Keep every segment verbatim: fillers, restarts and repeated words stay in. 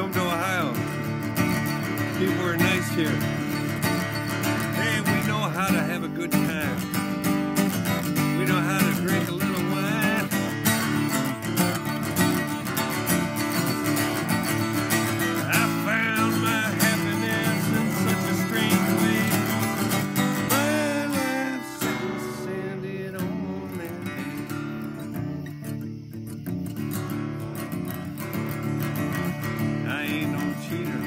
come to Ohio. People are nice here. Hey, we know how to have a good time. We know how to drink a little wine. I found my happiness in such a strange way. My life sentence ended on that day. I ain't no cheater.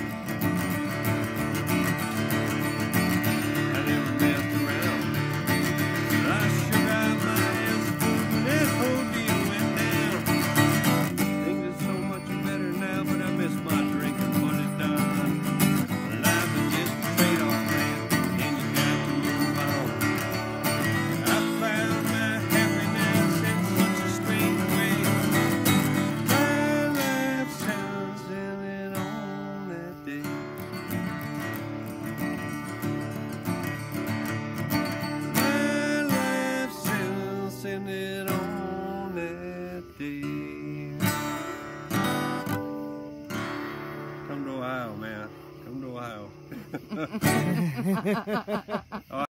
I never messed around. I sure got my hands full when this whole deal went down. Things are so much better now, but I miss my drinking when it's done. Life is just a trade-off, man, and you got to move on. I found my happiness in such a strange way. My life sounds ended on that day. My life sounds ended on that day. Come to Ohio, man. Come to Ohio.